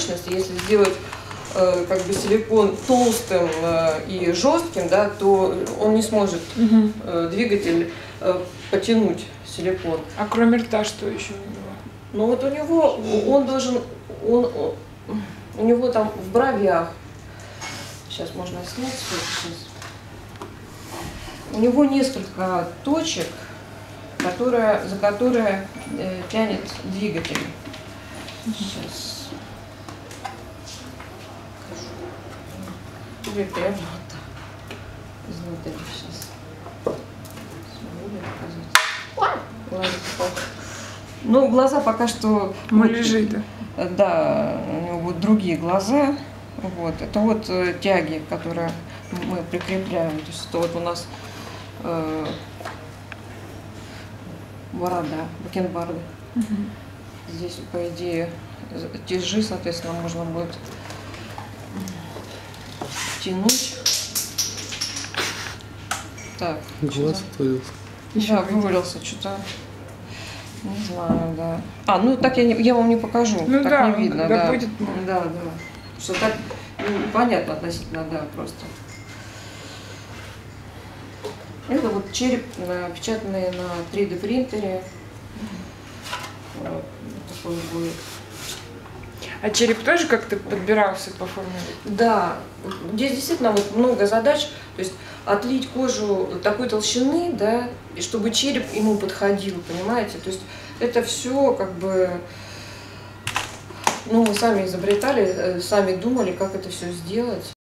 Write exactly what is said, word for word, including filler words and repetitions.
прочность. Если сделать э, как бы силикон толстым э, и жестким, да, то он не сможет Угу. э, двигатель э, потянуть силикон. А кроме рта что еще у него? Но вот у него, он должен, он, у него там в бровях, сейчас можно снять, сейчас. У него несколько точек, которые, за которые э, тянет двигатель. Сейчас. Или прямо вот так. Изнутри сейчас. Глаза. Ну, глаза пока что... Муляжи, да. Да, у него вот другие глаза. Вот. Это вот э, тяги, которые мы прикрепляем. То есть это вот у нас э, борода, бакенбарды. Угу. Здесь, по идее, тяжи, соответственно, можно будет тянуть. Так. Глаз отвалился. Да, вывалился что-то. Не знаю, да. А, ну так я, не, я вам не покажу. Ну так да, не видно, да, да. будет. Да, да. Что так ну, понятно относительно, да, просто. Это вот череп, напечатанный на три дэ принтере. Вот, такой будет. А череп тоже как-то подбирался по форме? Да, здесь действительно вот много задач, то есть отлить кожу такой толщины, да, и чтобы череп ему подходил, понимаете, то есть это все как бы, ну, мы сами изобретали, сами думали, как это все сделать.